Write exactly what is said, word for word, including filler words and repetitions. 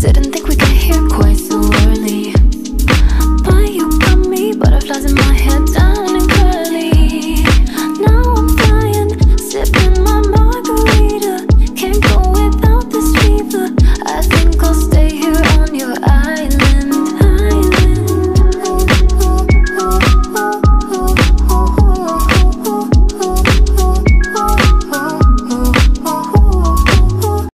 Didn't think we got here quite so early, but you got me, butterflies in my head.